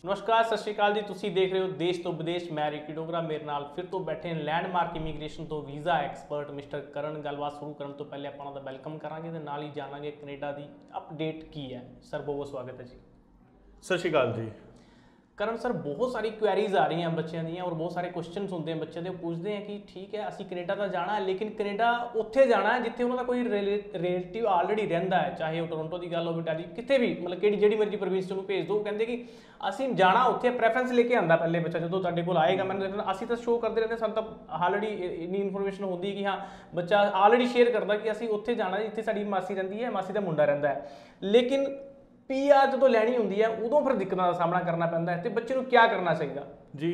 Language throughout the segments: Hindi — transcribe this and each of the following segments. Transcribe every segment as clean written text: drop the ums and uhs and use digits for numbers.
नमस्कार सत श्रीकाल जी। तुसी देख रहे हो देश तो विदेश। मैं रिकी डोगरा, मेरे नाल फिर तो बैठे लैंडमार्क इमीग्रेशन तो वीज़ा एक्सपर्ट मिस्टर करण। गलबात शुरू करने तो पहले ਆਪਾਂ ਉਹਨਾਂ ਦਾ ਵੈਲਕਮ ਕਰਾਂਗੇ ਤੇ ਨਾਲ ਹੀ ਜਾਣਾਂਗੇ ਕੈਨੇਡਾ ਦੀ ਅਪਡੇਟ ਕੀ ਹੈ। ਸਰ ਬਹੁਤ ਬਹੁਤ ਸਵਾਗਤ ਹੈ ਜੀ। सत श्रीकाल जी। करण सर, बहुत सारी क्वेरीज आ रही हैं बच्चों दी और बहुत सारे क्वेश्चन होंगे हैं बच्चे, पूछते हैं कि ठीक है असी कनेडा तो जाना है, लेकिन कनेडा उत्थे जाना है जिथे उन्होंने कोई रिलेटिव ऑलरेडी रहिंदा है, चाहे वो टोरंटो की गल हो बेटा जी कितने भी, मतलब कि जी मर्जी प्रविंस में भेज दो। कहते कि असी जाना उत्थे प्रेफरेंस लेके आता पहले बच्चा जो तुहाडे कोल आएगा। मैंने असी तो शो करते रहते सन, तो ऑलरेडी इन्नी इन्फॉर्मेशन होती कि हाँ बच्चा ऑलरेडी शेयर करता कि असी उत्थे जाना जिथे साडी मासी रहिंदी है, मासी का मुंडा रहिंदा है। लेकिन PR जो लैनी होंदी है उदों फिर दिक्कतों का सामना करना पैंदा है, तो बच्चे को क्या करना चाहिए जी?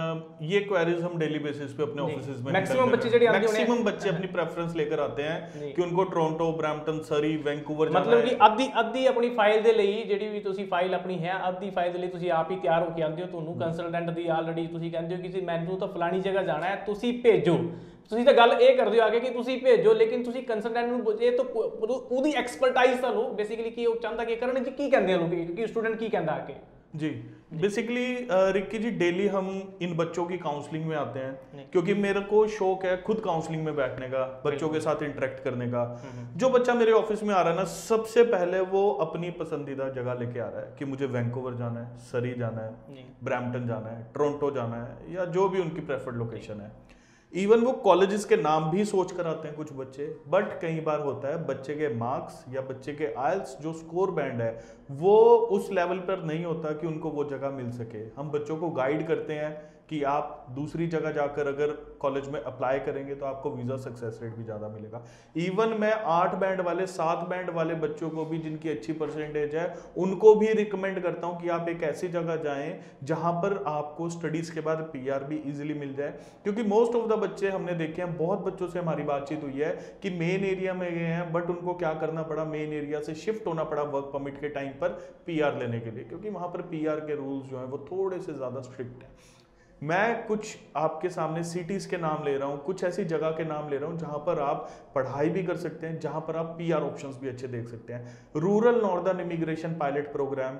ये क्वेरीज हम डेली बेसिस पे अपने ऑफिसेज में मैक्सिमम बच्चे अपनी प्रेफरेंस लेकर आते हैं कि उनको टोरंटो, ब्रैम्पटन, सरी, वैंकूवर मतलब कि अद्धी अपनी फाइल दे लई ਜਿਹੜੀ ਵੀ ਤੁਸੀਂ ਫਾਈਲ ਆਪਣੀ ਹੈ ਅੱਧੀ ਫਾਈਲ ਦੇ ਲਈ ਤੁਸੀਂ ਆਪ ਹੀ ਤਿਆਰ ਹੋ ਕੇ ਆਉਂਦੇ ਹੋ। ਤੁਹਾਨੂੰ ਕੰਸਲਟੈਂਟ ਦੀ ਆਲਰੇਡੀ ਤੁਸੀਂ ਕਹਿੰਦੇ ਹੋ ਕਿ ਮੈਨੂੰ ਤਾਂ ਫਲਾਣੀ ਜਗ੍ਹਾ ਜਾਣਾ ਹੈ, ਤੁਸੀਂ ਭੇਜੋ। ਤੁਸੀਂ ਤਾਂ ਗੱਲ ਇਹ ਕਰਦੇ ਹੋ ਆਗੇ ਕਿ ਤੁਸੀਂ ਭੇਜੋ, ਲੇਕਿਨ ਤੁਸੀਂ ਕੰਸਲਟੈਂਟ ਨੂੰ ਇਹ ਤਾਂ ਉਹਦੀ ਐਕਸਪਰਟਾਈਜ਼ ਤਾਂ ਲਓ ਬੇਸਿਕਲੀ ਕਿ ਉਹ ਚਾਹੁੰਦਾ ਕਿ ਕਰਨ ਜੀ ਕੀ ਕਹਿੰਦੇ ਆ ਲੋਕ, ਕਿ स्टूडेंट की कहता आके जी। बेसिकली रिक्की जी डेली हम इन बच्चों की काउंसलिंग में आते हैं क्योंकि मेरे को शौक है खुद काउंसलिंग में बैठने का, बच्चों के साथ इंटरेक्ट करने का। जो बच्चा मेरे ऑफिस में आ रहा है ना, सबसे पहले वो अपनी पसंदीदा जगह लेके आ रहा है कि मुझे वैंकूवर जाना है, सरी जाना है, ब्रैम्पटन जाना है, टोरंटो जाना है, या जो भी उनकी प्रेफर्ड लोकेशन है। इवन वो कॉलेजेस के नाम भी सोच कर आते हैं कुछ बच्चे, बट कई बार होता है बच्चे के मार्क्स या बच्चे के आइल्स जो स्कोर बैंड है वो उस लेवल पर नहीं होता कि उनको वो जगह मिल सके। हम बच्चों को गाइड करते हैं कि आप दूसरी जगह जाकर अगर कॉलेज में अप्लाई करेंगे तो आपको वीज़ा सक्सेस रेट भी ज़्यादा मिलेगा। इवन मैं 8 बैंड वाले 7 बैंड वाले बच्चों को भी जिनकी अच्छी परसेंटेज है उनको भी रिकमेंड करता हूं कि आप एक ऐसी जगह जाएं जहां पर आपको स्टडीज़ के बाद PR भी इजीली मिल जाए। क्योंकि मोस्ट ऑफ द बच्चे हमने देखे हैं, बहुत बच्चों से हमारी बातचीत हुई है कि मेन एरिया में गए हैं बट उनको क्या करना पड़ा, मेन एरिया से शिफ्ट होना पड़ा वर्क परमिट के टाइम पर PR लेने के लिए, क्योंकि वहां पर PR के रूल्स जो हैं वो थोड़े से ज़्यादा स्ट्रिक्ट हैं। मैं कुछ आपके सामने सिटीज़ के नाम ले रहा हूँ, कुछ ऐसी जगह के नाम ले रहा हूँ जहाँ पर आप पढ़ाई भी कर सकते हैं, जहाँ पर आप PR ऑप्शंस भी अच्छे देख सकते हैं। Rural northern immigration pilot program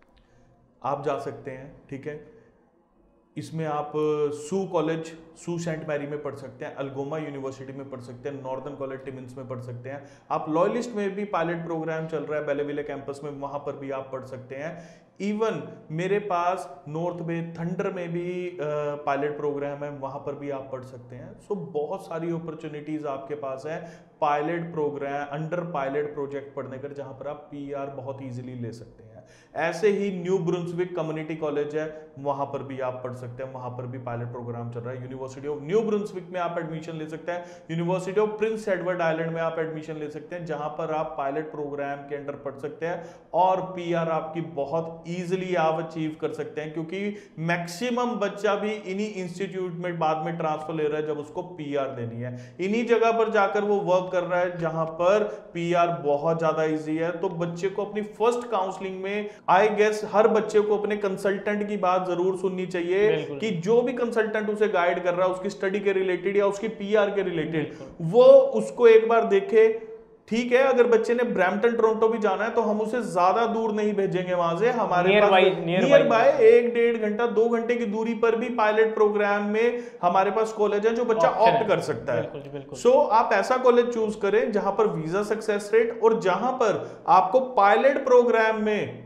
आप जा सकते हैं, ठीक है। इसमें आप सू कॉलेज, सू सेंट मैरी में पढ़ सकते हैं, अल्गोमा यूनिवर्सिटी में पढ़ सकते हैं, नॉर्दर्न कॉलेज टिमिन्स में पढ़ सकते हैं। आप लॉयलिस्ट में भी पायलट प्रोग्राम चल रहा है, बेलेविले कैंपस में, वहाँ पर भी आप पढ़ सकते हैं। इवन मेरे पास नॉर्थ बे थंडर में भी पायलट प्रोग्राम है, वहाँ पर भी आप पढ़ सकते हैं। सो बहुत सारी अपॉर्चुनिटीज़ आपके पास है pilot programme, under pilot project पढ़ने कर, जहाँ पर आप PR बहुत ईजिली ले सकते हैं। ऐसे ही न्यू ब्रुंसविक कम्युनिटी कॉलेज है, वहाँ पर भी आप पढ़ सकते हैं, वहाँ पर भी पायलट प्रोग्राम चल रहा है। यूनिवर्सिटी ऑफ न्यू ब्रुंसविक में आप एडमिशन ले सकते हैं, university of Prince Edward Island में आप एडमिशन ले सकते हैं, जहाँ पर आप पायलट प्रोग्राम के अंडर पढ़ सकते हैं और PR आपकी बहुत ईजिली आप अचीव कर सकते हैं। क्योंकि मैक्सिमम बच्चा भी इन्हीं इंस्टीट्यूट में बाद में ट्रांसफर ले रहा है जब उसको PR देनी है, इन्हीं जगह पर जाकर वो वर्क कर रहा है जहां पर PR बहुत ज्यादा इजी है। तो बच्चे को अपनी फर्स्ट काउंसलिंग में आई गेस हर बच्चे को अपने कंसल्टेंट की बात जरूर सुननी चाहिए कि जो भी कंसल्टेंट उसे गाइड कर रहा है उसकी स्टडी के रिलेटेड या उसकी PR के रिलेटेड, वो उसको एक बार देखे। ठीक है, अगर बच्चे ने ब्रैम्पटन टोरंटो भी जाना है तो हम उसे ज्यादा दूर नहीं भेजेंगे, वहां से हमारे नियर बाय 1-1.5 घंटा 2 घंटे की दूरी पर भी पायलट प्रोग्राम में हमारे पास कॉलेज है जो बच्चा ऑप्ट कर सकता है। सो आप ऐसा कॉलेज चूज करें जहां पर वीजा सक्सेस रेट और जहां पर आपको पायलट प्रोग्राम में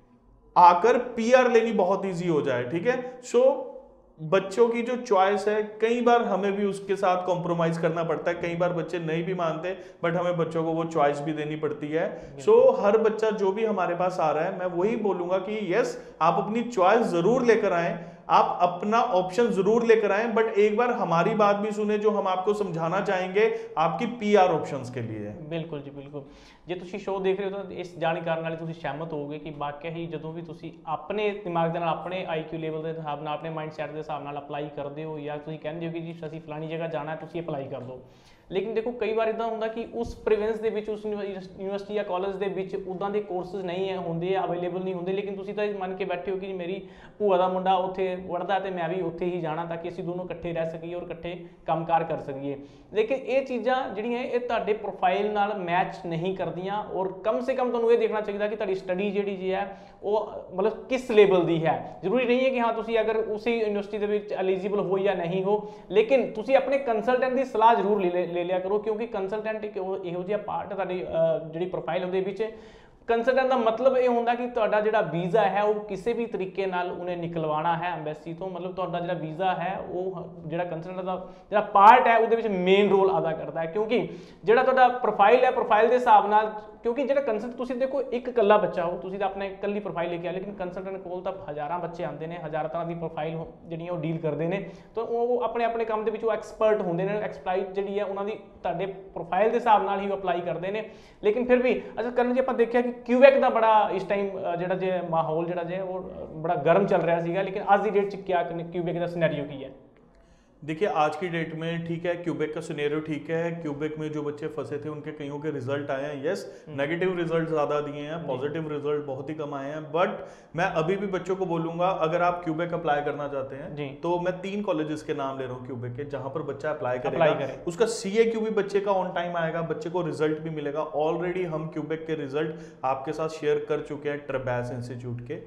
आकर PR लेनी बहुत ईजी हो जाए, ठीक है। सो बच्चों की जो चॉइस है, कई बार हमें भी उसके साथ कॉम्प्रोमाइज करना पड़ता है, कई बार बच्चे नहीं भी मानते बट हमें बच्चों को वो चॉइस भी देनी पड़ती है। सो हर बच्चा जो भी हमारे पास आ रहा है, मैं वही बोलूंगा कि यस आप अपनी चॉइस जरूर लेकर आएं, आप अपना ऑप्शन जरूर लेकर आएं, बट एक बार हमारी बात भी सुने जो हम आपको समझाना चाहेंगे आपकी PR ऑप्शंस के लिए। बिल्कुल जी बिल्कुल। जे तुसी शो देख रहे हो तो इस जानकारी नाल तुसी सहमत होगे कि वाकई ही जदों भी तुसी अपने दिमाग दे नाल, अपने IQ लेवल के हिसाब नाल, अपने माइंडसैट के हिसाब नाल अप्लाई करते हो या तुसी कहंदे हो कि जी असीं फलानी जगह जाना है, तुसी अप्लाई कर दो। लेकिन देखो कई बार इदा होंदा कि उस प्रोविंस दे विच, उस यूनिवर्सिटी या कॉलेज दे विच उदां दे कोर्सेज नहीं है होंदे, अवेलेबल नहीं होंदे, लेकिन तुसी तां मन के बैठे हो कि मेरी भूआ दा मुंडा उत्थे ਵੜਦਾ ਤੇ ਮੈਂ ਵੀ ਉੱਥੇ ਹੀ ਜਾਣਾ ਤਾਂ ਕਿ ਅਸੀਂ ਦੋਨੋਂ ਇਕੱਠੇ ਰਹਿ ਸਕੀਏ ਔਰ ਇਕੱਠੇ ਕੰਮਕਾਰ ਕਰ ਸਕੀਏ। ਲੇਕਿਨ ਇਹ ਚੀਜ਼ਾਂ ਜਿਹੜੀਆਂ ਇਹ ਤੁਹਾਡੇ ਪ੍ਰੋਫਾਈਲ ਨਾਲ ਮੈਚ ਨਹੀਂ ਕਰਦੀਆਂ ਔਰ ਕਮ ਸੇ ਕਮ ਤੁਹਾਨੂੰ ਇਹ ਦੇਖਣਾ ਚਾਹੀਦਾ ਕਿ ਤੁਹਾਡੀ ਸਟੱਡੀ ਜਿਹੜੀ ਜੀ ਹੈ ਉਹ ਮਤਲਬ ਕਿਸ ਲੈਵਲ ਦੀ ਹੈ। ਜ਼ਰੂਰੀ ਨਹੀਂ ਹੈ ਕਿ ਹਾਂ ਤੁਸੀਂ ਅਗਰ ਉਸੇ ਯੂਨੀਵਰਸਿਟੀ ਦੇ ਵਿੱਚ ਐਲੀਜੀਬਲ ਹੋ ਜਾਂ ਨਹੀਂ ਹੋ, ਲੇਕਿਨ ਤੁਸੀਂ ਆਪਣੇ ਕੰਸਲਟੈਂਟ ਦੀ ਸਲਾਹ ਜ਼ਰੂਰ ਲੈ ਲਿਆ ਕਰੋ, ਕਿਉਂਕਿ ਕੰਸਲਟੈਂਟ ਇੱਕ ਇਹੋ ਜਿਹਾ ਪਾਰਟ ਤੁਹਾਡੀ ਜਿਹੜੀ ਪ੍ਰੋਫਾਈਲ ਉਹਦੇ ਵਿੱਚ ਕੰਸਲਟੈਂਟ ਦਾ ਮਤਲਬ ਇਹ ਹੁੰਦਾ ਕਿ ਤੁਹਾਡਾ ਜਿਹੜਾ ਵੀਜ਼ਾ ਹੈ ਉਹ ਕਿਸੇ ਵੀ ਤਰੀਕੇ ਨਾਲ ਉਹਨੇ ਨਿਕਲਵਾਉਣਾ ਹੈ ਐਮਬੈਸੀ ਤੋਂ, ਮਤਲਬ ਤੁਹਾਡਾ ਜਿਹੜਾ ਵੀਜ਼ਾ ਹੈ ਉਹ ਜਿਹੜਾ ਕੰਸਲਟੈਂਟ ਦਾ ਜਿਹੜਾ ਪਾਰਟ ਹੈ ਉਹਦੇ ਵਿੱਚ ਮੇਨ ਰੋਲ ਅਦਾ ਕਰਦਾ ਹੈ। ਕਿਉਂਕਿ ਜਿਹੜਾ ਤੁਹਾਡਾ ਪ੍ਰੋਫਾਈਲ ਹੈ, ਪ੍ਰੋਫਾਈਲ ਦੇ ਹਿਸਾਬ ਨਾਲ, ਕਿਉਂਕਿ ਜਿਹੜਾ ਕੰਸਲਟ ਤੁਸੀਂ ਦੇਖੋ ਇੱਕ ਇਕੱਲਾ ਬੱਚਾ ਹੋ, ਤੁਸੀਂ ਤਾਂ ਆਪਣੇ ਇਕੱਲੀ ਪ੍ਰੋਫਾਈਲ ਲੈ ਕੇ ਆ, ਲੇਕਿਨ ਕੰਸਲਟੈਂਟ ਕੋਲ ਤਾਂ ਹਜ਼ਾਰਾਂ ਬੱਚੇ ਆਉਂਦੇ ਨੇ, ਹਜ਼ਾਰਾਂ ਤਰ੍ਹਾਂ ਦੀ ਪ੍ਰੋਫਾਈਲ ਜਿਹੜੀਆਂ ਉਹ ਡੀਲ ਕਰਦੇ ਨੇ, ਤਾਂ ਉਹ ਆਪਣੇ ਆਪਣੇ ਕੰਮ ਦੇ ਵਿੱਚ ਉਹ ਐਕਸਪਰਟ ਹੁੰਦੇ ਨੇ, ਐਕਸਪਲਾਈਟ ਜਿਹੜੀ ਹੈ ਉਹਨਾਂ ਦੀ ਤੁਹਾਡੇ ਪ੍ਰੋਫਾਈਲ ਦੇ ਹਿਸਾਬ ਨਾਲ ਹੀ ਉਹ ਅਪਲਾਈ ਕਰਦੇ ਨੇ। ਲੇਕਿਨ ਫਿਰ ਵੀ ਅੱਛਾ ਕਰਨ ਜੀ ਆਪਾਂ ਦੇਖਿਆ ਕਿ ਕਿਊਬੈਕ ਦਾ ਬੜਾ ਇਸ ਟਾਈਮ ਜਿਹੜਾ ਜੇ ਮਾਹੌਲ ਜਿਹੜਾ ਜੇ ਉਹ ਬੜਾ गर्म चल रहा है, लेकिन आज की डेट च क्या क्यूबेक का सिनेरियो की है? देखिए आज की डेट में ठीक है क्यूबेक का सिनेरियो ठीक है, क्यूबेक में जो बच्चे फंसे थे उनके कईयों के रिजल्ट आए हैं, यस नेगेटिव रिजल्ट ज़्यादा दिए हैं, पॉजिटिव रिजल्ट बहुत ही कम आए हैं, बट मैं अभी भी बच्चों को बोलूँगा अगर आप क्यूबेक अप्लाई करना चाहते हैं तो मैं 3 कॉलेजेस के नाम ले रहा हूँ क्यूबेक के जहाँ पर बच्चा अप्लाई करेगा, उसका CAQ भी बच्चे का ऑन टाइम आएगा, बच्चे को रिजल्ट भी मिलेगा। ऑलरेडी हम क्यूबेक के रिजल्ट आपके साथ शेयर कर चुके हैं ट्रबैस इंस्टीट्यूट के,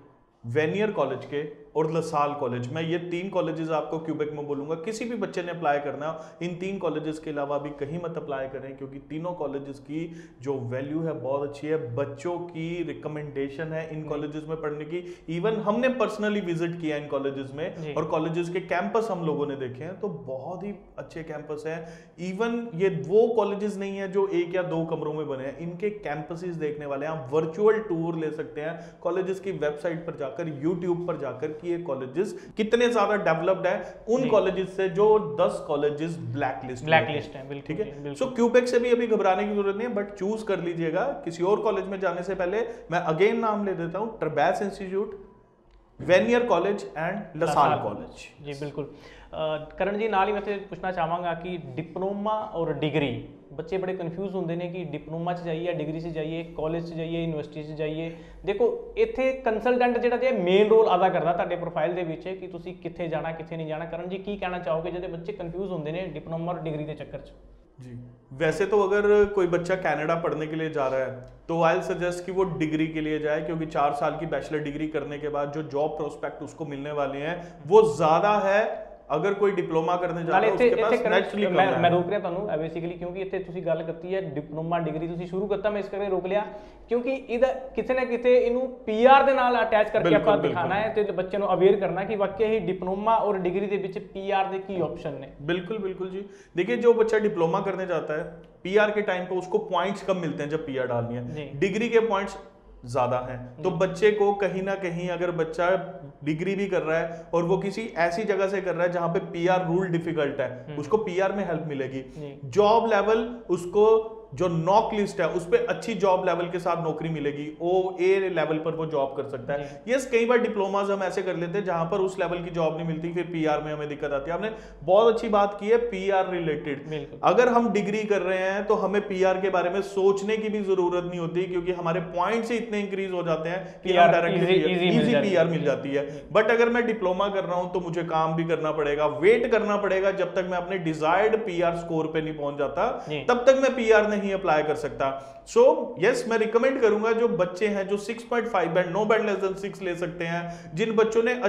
वेनियर कॉलेज के और लसाल कॉलेज। मैं ये 3 कॉलेजेस आपको क्यूबेक में बोलूंगा, किसी भी बच्चे ने अप्लाई करना इन 3 कॉलेजेस के अलावा भी कहीं मत अप्लाई करें, क्योंकि तीनों कॉलेजेस की जो वैल्यू है बहुत अच्छी है, बच्चों की रिकमेंडेशन है इन कॉलेजेस में पढ़ने की। इवन हमने पर्सनली विजिट किया इन कॉलेजेस में और कॉलेजेस के कैंपस हम लोगों ने देखे हैं, तो बहुत ही अच्छे कैंपस हैं। इवन ये वो कॉलेजेस नहीं है जो 1 या 2 कमरों में बने हैं, इनके कैंपसेस देखने वाले हैं, आप वर्चुअल टूर ले सकते हैं कॉलेजेस की वेबसाइट पर जाकर, यूट्यूब पर जाकर कि ये कॉलेजेस कितने ज्यादा डेवलप्ड है उन कॉलेजेस से जो 10 कॉलेजेस ब्लैकलिस्ट है। ठीक है, सो क्यूबेक से भी अभी घबराने की जरूरत नहीं है, बट चूज कर लीजिएगा। किसी और कॉलेज में जाने से पहले मैं अगेन नाम ले देता हूं, Trebas institute, Vanier college and LaSalle college. जी बिल्कुल। करण जी नाल ही मैं पूछना चाहांगा कि डिप्लोमा और डिग्री, बच्चे बड़े कन्फ्यूज होंगे ने कि डिप्लोमा च जाइए, डिग्री से जाइए, कॉलेज से जाइए, यूनिवर्सिटी से जाइए। देखो इत्थे कंसलटेंट जिहड़ा जे मेन रोल अदा करदा तुहाडे प्रोफाइल दे विच कि तुसीं कित्थे जाना कित्थे नहीं जाना। करण जी की कहना चाहोगे जिहदे बच्चे कन्फ्यूज होंगे ने डिप्लोमा और डिग्री के चक्कर च? जी वैसे तो अगर कोई बच्चा कनाडा पढ़ने के लिए जा रहा है तो आई सजेस्ट कि वो डिग्री के लिए जाए, क्योंकि 4 साल की बैचलर डिग्री करने के बाद जो जॉब प्रोस्पेक्ट उसको मिलने वाले हैं वो ज्यादा है अगर कोई डिप्लोमा करने जा रहा है उसके पास नेचुरली कम है। मैं रोक रहा ਤੁਹਾਨੂੰ बेसिकली क्योंकि ਇੱਥੇ ਤੁਸੀਂ ਗੱਲ ਕੀਤੀ ਹੈ डिप्लोमा डिग्री ਤੁਸੀਂ ਸ਼ੁਰੂ ਕਰਤਾ, मैं इस ਕਰਕੇ ਰੋਕ ਲਿਆ क्योंकि ਇਹਦਾ ਕਿਤੇ ਨਾ ਕਿਤੇ ਇਹਨੂੰ PR ਦੇ ਨਾਲ ਅਟੈਚ ਕਰਕੇ ਆਪਾਂ ਦਿਖਾਣਾ ਹੈ ਤੇ ਬੱਚਿਆਂ ਨੂੰ ਅਵੇਅਰ ਕਰਨਾ कि वाकई ही डिप्लोमा और डिग्री ਦੇ ਵਿੱਚ PR ਦੇ ਕੀ ऑप्शन ਨੇ। बिल्कुल बिल्कुल जी, देखिए जो बच्चा डिप्लोमा करने जाता है PR के टाइम पे उसको पॉइंट्स कम मिलते हैं जब PR डालनी है, डिग्री के पॉइंट्स ज्यादा हैं, तो बच्चे को कहीं ना कहीं अगर बच्चा डिग्री भी कर रहा है और वो किसी ऐसी जगह से कर रहा है जहां पे PR रूल डिफिकल्ट है, उसको PR में हेल्प मिलेगी। जॉब लेवल उसको जो नॉक लिस्ट है उस पर अच्छी जॉब लेवल के साथ नौकरी मिलेगी, OA लेवल पर वो जॉब कर सकता है। यस कई बार डिप्लोमाज हम ऐसे कर लेते हैं जहां पर उस लेवल की जॉब नहीं मिलती, फिर PR में हमें दिक्कत आती है। आपने बहुत अच्छी बात की है PR रिलेटेड, अगर हम डिग्री कर रहे हैं तो हमें PR के बारे में सोचने की भी जरूरत नहीं होती, क्योंकि हमारे पॉइंट्स ही इतने इंक्रीज हो जाते हैं कि हम डायरेक्टली इजी PR मिल जाती है। बट अगर मैं डिप्लोमा कर रहा हूं तो मुझे काम भी करना पड़ेगा, वेट करना पड़ेगा जब तक मैं अपने डिजायर्ड PR स्कोर पे नहीं पहुंच जाता, तब तक मैं PR नहीं अप्लाई कर सकता। सो यस मैं रिकमेंड करूंगा जो बच्चे हैं जो 6.5 band, no band less than 6 ले सकते हैं, जिन बच्चों ने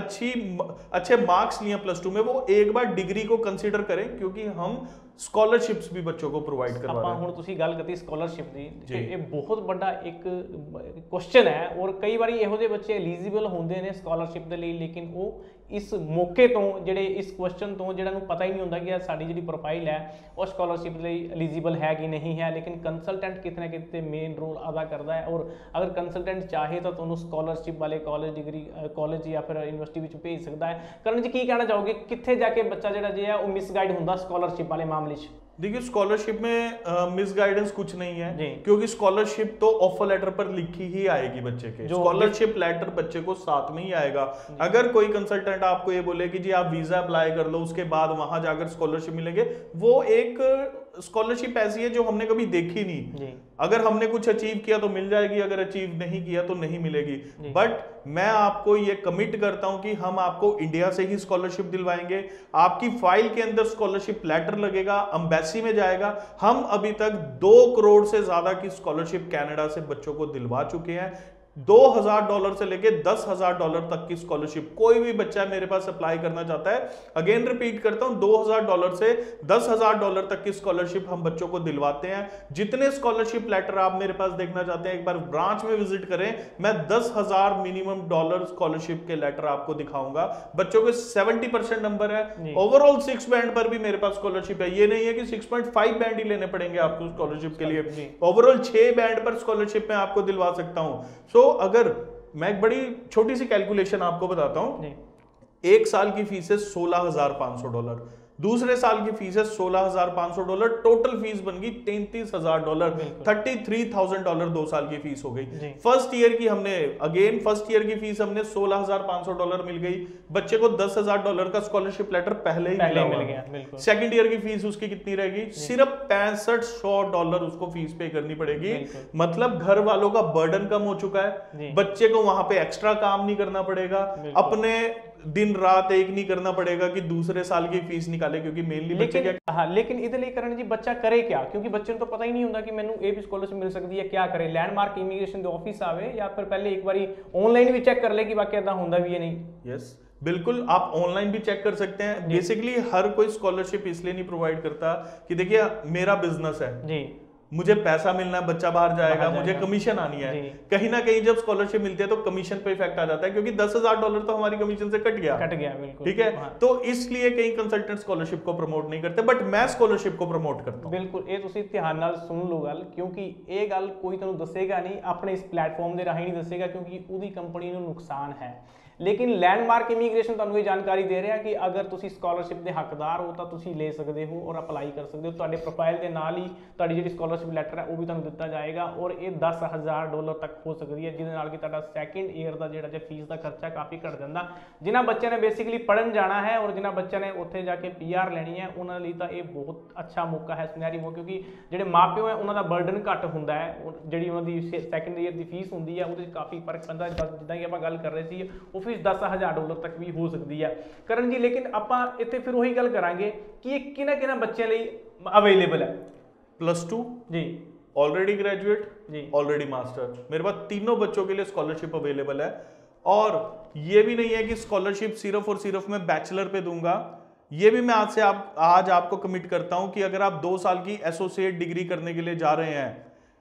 अच्छे मार्क्स लिए प्लस 2 में, वो एक बार डिग्री को कंसीडर करें, क्योंकि हम स्कॉलरशिप्स भी बच्चों को प्रोवाइड करवा रहे हैं। ਆਪਾਂ ਹੁਣ ਤੁਸੀਂ ਗੱਲ ਕੀਤੀ ਸਕਾਲਰਸ਼ਿਪ ਦੀ, ਇਹ ਬਹੁਤ ਵੱਡਾ ਇੱਕ ਕੁਐਸਚਨ ਹੈ ਔਰ ਕਈ ਵਾਰੀ ਇਹੋ ਜਿਹੇ ਬੱਚੇ ਐਲੀਜੀਬਲ ਹੁੰਦੇ ਨੇ ਸਕਾਲਰਸ਼ਿਪ ਦੇ ਲਈ, ਲੇਕਿਨ ਉਹ ਇਸ ਮੌਕੇ ਤੋਂ ਜਿਹੜੇ ਇਸ ਕੁਐਸਚਨ ਤੋਂ ਜਿਹੜਾ ਨੂੰ ਪਤਾ ਹੀ ਨਹੀਂ ਹੁੰਦਾ ਕਿ ਸਾਡੀ ਜਿਹੜੀ ਪ੍ਰੋਫਾਈਲ ਹੈ ਉਹ ਸਕਾਲਰਸ਼ਿਪ ਲਈ ਐਲੀਜੀਬਲ ਹੈ ਕਿ ਨਹੀਂ ਹੈ। ਲੇਕਿਨ ਕੰਸਲਟੈਂਟ ਕਿਤੇ ਨਾ ਕਿਤੇ ਮੇਨ ਰੋਲ ਅਦਾ ਕਰਦਾ ਹੈ, ਔਰ ਅਗਰ ਕੰਸਲਟੈਂਟ ਚਾਹੇ ਤਾਂ ਤੁਹਾਨੂੰ ਸਕਾਲਰਸ਼ਿਪ ਵਾਲੇ ਕਾਲਜ डिग्री ਕਾਲਜ ਜਾਂ ਫਿਰ ਯੂਨੀਵਰਸਿਟੀ ਵਿੱਚ ਭੇਜ ਸਕਦਾ ਹੈ। ਕਰਨ ਜੀ ਕੀ ਕਹਿਣਾ ਚਾਹੋਗੇ ਕਿੱਥੇ ਜਾ ਕੇ ਬੱਚਾ ਜਿਹੜਾ ਜੇ ਹੈ ਉਹ ਮਿਸਗਾਈਡ ਹੁੰਦਾ ਸਕਾਲਰਸ਼ਿਪ वाले मामले में? देखिए स्कॉलरशिप में मिसगाइडेंस कुछ नहीं है, क्योंकि स्कॉलरशिप तो ऑफर लेटर पर लिखी ही आएगी बच्चे के, स्कॉलरशिप लेटर बच्चे को साथ में ही आएगा। अगर कोई कंसल्टेंट आपको ये बोले कि जी आप वीजा अप्लाई कर लो उसके बाद वहां जाकर स्कॉलरशिप मिलेंगे, वो एक स्कॉलरशिप ऐसी है जो हमने कभी देखी नहीं जी। अगर हमने कुछ अचीव किया तो मिल जाएगी, अगर अचीव नहीं किया तो नहीं मिलेगी। बट मैं आपको ये कमिट करता हूं कि हम आपको इंडिया से ही स्कॉलरशिप दिलवाएंगे, आपकी फाइल के अंदर स्कॉलरशिप लेटर लगेगा, एम्बेसी में जाएगा। हम अभी तक 2 करोड़ से ज्यादा की स्कॉलरशिप कनाडा से बच्चों को दिलवा चुके हैं। $2,000 से लेके $10,000 तक की स्कॉलरशिप कोई भी बच्चा मेरे पास अप्लाई करना चाहता है। अगेन रिपीट करता हूं, $2,000 से $10,000 तक की स्कॉलरशिप हम बच्चों को दिलवाते हैं। जितने स्कॉलरशिप लेटर आप मेरे पास देखना चाहते हैं, एक बार ब्रांच में विजिट करें, मैं $10,000 मिनिमम डॉलर स्कॉलरशिप के लेटर आपको दिखाऊंगा। बच्चों के 70% नंबर है, ओवरऑल 6 बैंड पर भी मेरे पास स्कॉलरशिप है। ये नहीं है कि 6.5 बैंड ही लेने पड़ेंगे आपको स्कॉलरशिप के लिए, ओवरऑल 6 बैंड पर स्कॉलरशिप में आपको दिलवा सकता हूं। सो अगर मैं एक बड़ी छोटी सी कैलकुलेशन आपको बताता हूं, 1 साल की फीस है $16,500, दूसरे साल की फीस है $16,500, टोटल फीस बन गई $33,000, $33,000 2 साल की फीस हो गई। फर्स्ट ईयर की हमने फर्स्ट ईयर की फीस हमने $16,500 मिल गई, बच्चे को $10,000 का स्कॉलरशिप लेटर पहले ही मिल गया। सेकंड ईयर की फीस उसकी कितनी रहेगी? सिर्फ $6500 उसको फीस पे करनी पड़ेगी। मतलब घर वालों का बर्डन कम हो चुका है, बच्चे को वहां पे एक्स्ट्रा काम नहीं करना पड़ेगा, अपने दिन रात एक नहीं करना पड़ेगा कि दूसरे साल की फीस निकाले, क्योंकि मेनली बच्चे क्या। हाँ, लेकिन इधर लिए करण जी बच्चा करे क्या, क्योंकि बच्चे को तो पता ही नहीं होता कि मैंने ये भी स्कॉलरशिप मिल सकती है, क्या करे? लैंडमार्क इमिग्रेशन के ऑफिस आवे या फिर पहले एक बारी ऑनलाइन भी चेक कर ले कि वाकई ऐसा होता भी है नहीं? यस, बिल्कुल, आप ऑनलाइन भी चेक कर सकते हैं। बेसिकली हर कोई स्कॉलरशिप इसलिए नहीं प्रोवाइड करता कि देखिए मेरा बिजनेस है जी, मुझे पैसा मिलना है, बच्चा बाहर जाएगा, मुझे कमीशन आनी है। कहीं ना कहीं जब स्कॉलरशिप मिलती है तो कमीशन पे इफेक्ट आ जाता है, क्योंकि $10,000 तो हमारी कमीशन से कट गया बिल्कुल, ठीक है। हाँ। तो इसलिए कई कंसल्टेंट स्कॉलरशिप को प्रमोट नहीं करते, बट मैं स्कॉलरशिप को प्रमोट करता हूं। बिल्कुल, ये तुसी ध्यान नाल सुन लो गल, क्योंकि ये गल कोई तुहानू दसेगा नहीं, अपने इस प्लेटफॉर्म के राही नहीं दसेगा, क्योंकि उहदी कंपनी नू नुकसान है। लेकिन लैंडमार्क इमिग्रेशन तुहानू ये जानकारी दे रहा कि अगर तुसी स्कॉलरशिप के हकदार हो तो तुसी ले सकते हो और अप्लाई कर सकते हो। तुहाडे प्रोफाइल के नाल ही तुहाडी जिहड़ी स्कॉलरशिप लैटर है वो भी तुहानू दिता जाएगा, और ये $10,000 तक हो सकती है, जिहदे नाल कि तुहाडा सैकेंड ईयर का जिहड़ा जे फीस का खर्चा काफ़ी घट जाता। जिन्हां बच्चों ने बेसिकली पढ़न जाना है और जिन्हां बच्चों ने उत्थे जाके PR लैनी है, उन्हां लई तां ये बहुत अच्छा मौका है सिनेरियो, क्योंकि जिहड़े माँ-प्यो है उन्हां दा बर्डन घट हुंदा है, जिहड़ी उन्हां दी सैकेंड ईयर की फीस हुंदी है उहदे काफ़ी फर्क पैंदा। जिद्दां कि आपां गल कर रहे सी, वो फीस $10,000 तक भी हो सकती है करण जी। लेकिन आपां इत्थे फिर वही गल करांगे कि ये किन्हां बच्चों लई अवेलेबल है? +2 जी, ऑलरेडी ग्रेजुएट जी, ऑलरेडी मास्टर, मेरे पास तीनों बच्चों के लिए स्कॉलरशिप अवेलेबल है। और ये भी नहीं है कि स्कॉलरशिप सिर्फ और सिर्फ मैं बैचलर पे दूंगा, ये भी मैं आज आपको कमिट करता हूं कि अगर आप 2 साल की एसोसिएट डिग्री करने के लिए जा रहे हैं,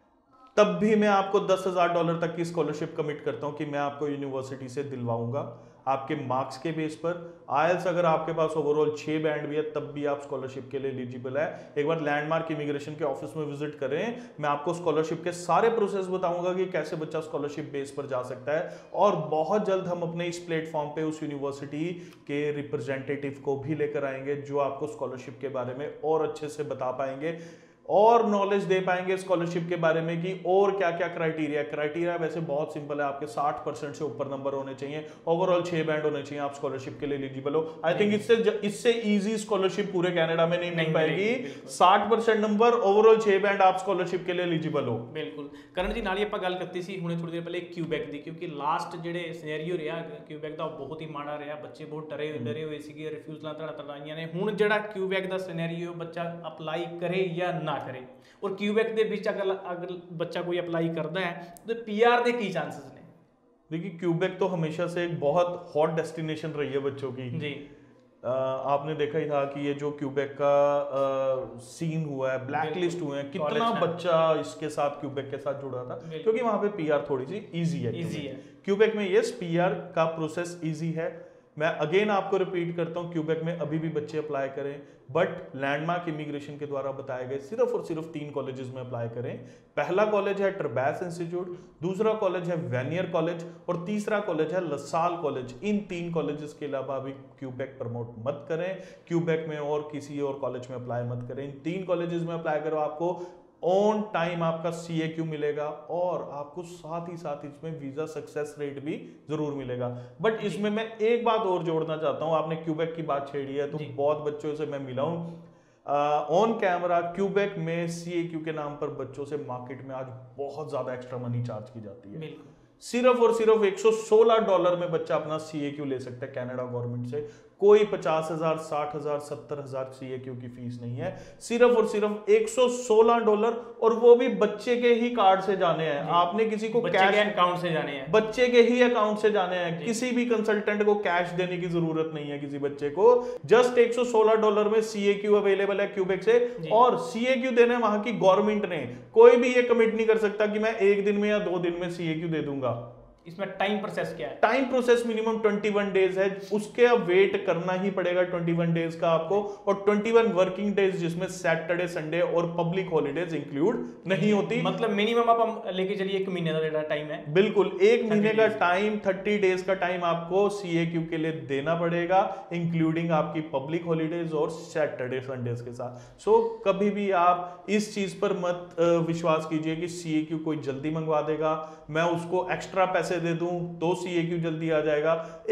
तब भी मैं आपको $10,000 तक की स्कॉलरशिप कमिट करता हूं कि मैं आपको यूनिवर्सिटी से दिलवाऊंगा आपके मार्क्स के बेस पर। आईएलटीएस अगर आपके पास ओवरऑल 6 बैंड भी है तब भी आप स्कॉलरशिप के लिए एलिजिबल है। एक बार लैंडमार्क इमिग्रेशन के ऑफिस में विजिट करें, मैं आपको स्कॉलरशिप के सारे प्रोसेस बताऊंगा कि कैसे बच्चा स्कॉलरशिप बेस पर जा सकता है। और बहुत जल्द हम अपने इस प्लेटफॉर्म पे उस यूनिवर्सिटी के रिप्रेजेंटेटिव को भी लेकर आएंगे, जो आपको स्कॉलरशिप के बारे में और अच्छे से बता पाएंगे और नॉलेज दे पाएंगे स्कॉलरशिप के बारे में कि और क्या क्या क्राइटेरिया वैसे बहुत सिंपल है, आपके 60% से ऊपर नंबर होने चाहिए, ओवरऑल 6 बैंड होने चाहिए, आप स्कॉलरशिप के लिए एलिजिबल हो। आई थिंक इससे इजी स्कॉलरशिप पूरे कनाडा में नहीं मिल पाएगी। 60% नंबर, ओवरऑल 6 बैंड, आप स्कॉलरशिप के लिए एलिजिबल हो। बिल्कुल करण जी, नाल ही ਆਪਾਂ ਗੱਲ करती सी हुणे थोड़ी देर पहले क्यूबैक दी, क्योंकि लास्ट ਜਿਹੜੇ ਸਿਨੈਰੀਓ ਰਿਹਾ क्यूबैक ਦਾ ਬਹੁਤ ਹੀ ਮਾੜਾ ਰਿਹਾ, ਬੱਚੇ ਬਹੁਤ ਡਰੇ ਹੋਏ ਸੀਗੇ, ਰਿਫਿਊਜ਼ਲਾਂ ਧੜਾਈਆਂ ਨੇ। ਹੁਣ ਜਿਹੜਾ क्यूबैक ਦਾ ਸਿਨੈਰੀਓ ਬੱਚਾ ਅਪਲਾਈ ਕਰੇ ਜਾਂ ਨਾ करे, और क्यूबैक के बीच अगर बच्चा कोई अप्लाई करता है तो PR के की चांसेस ने? देखिए, क्यूबैक तो हमेशा से एक बहुत हॉट डेस्टिनेशन रही है बच्चों की जी। आपने देखा ही था कि ये जो क्यूबैक का सीन हुआ है, ब्लैक लिस्ट हुए हैं, कितना बच्चा इसके साथ क्यूबैक के साथ जुड़ा था, क्योंकि वहां पे PR थोड़ी सी इजी है। क्यूबैक में यस, PR का प्रोसेस इजी है। मैं अगेन आपको रिपीट करता हूं, क्यूबैक में अभी भी बच्चे अप्लाई करें, बट लैंडमार्क इमिग्रेशन के द्वारा बताए गए सिर्फ और सिर्फ 3 कॉलेजेस में अप्लाई करें। पहला कॉलेज है ट्रबैस इंस्टीट्यूट, दूसरा कॉलेज है वेनियर कॉलेज और तीसरा कॉलेज है लसाल कॉलेज। इन 3 कॉलेजेस के अलावा अभी क्यूबैक प्रमोट मत करें, क्यूबैक में और किसी और कॉलेज में अप्लाई मत करें। इन 3 कॉलेजेस में अप्लाई करो, आपको ऑन टाइम आपका CAQ मिलेगा और आपको साथ ही साथ इसमें वीजा सक्सेस रेट भी जरूर मिलेगा। बट इसमें मैं एक बात और जोड़ना चाहता हूं, आपने क्यूबैक की बात छेड़ी है तो बहुत बच्चों से मैं मिला हूं, ऑन कैमरा क्यूबेक में CAQ के नाम पर बच्चों से मार्केट में आज बहुत ज्यादा एक्स्ट्रा मनी चार्ज की जाती है। बिल्कुल। सिर्फ और सिर्फ $116 में बच्चा अपना CAQ ले सकता है कनाडा गवर्नमेंट से। कोई 50,000, 60,000, 70,000 CAQ की फीस नहीं है, सिर्फ और सिर्फ $116, और वो भी बच्चे के ही कार्ड से जाने हैं। आपने किसी को कैश अकाउंट से जाने हैं, बच्चे के ही अकाउंट से जाने हैं, किसी भी कंसल्टेंट को कैश देने की जरूरत नहीं है किसी बच्चे को। जस्ट $116 में CAQ अवेलेबल है क्यूबेक से, और CAQ देना है वहां की गवर्नमेंट ने। कोई भी ये कमिट नहीं कर सकता कि मैं 1 दिन में या 2 दिन में CAQ दे दूंगा। इसमें टाइम प्रोसेस क्या है? टाइम प्रोसेस मिनिमम 21 डेज है, उसके अब वेट करना ही पड़ेगा 21 डेज का आपको, और 21 वर्किंग डेज जिसमें सैटरडे, संडे और पब्लिक हॉलीडेज इंक्लूड नहीं होती। मतलब मिनिमम आप हम लेके चलिए 1 महीने का टाइम है। बिल्कुल, 1 महीने का टाइम, 30 डेज का टाइम आपको CAQ के लिए देना पड़ेगा, इंक्लूडिंग आपकी पब्लिक हॉलीडेज और सैटरडे संडेज के साथ। सो कभी भी आप इस चीज पर मत विश्वास कीजिए कि CAQ कोई जल्दी मंगवा देगा, मैं उसको एक्स्ट्रा पैसे दे दूं तो CAQ जल्दी आ जाएगा।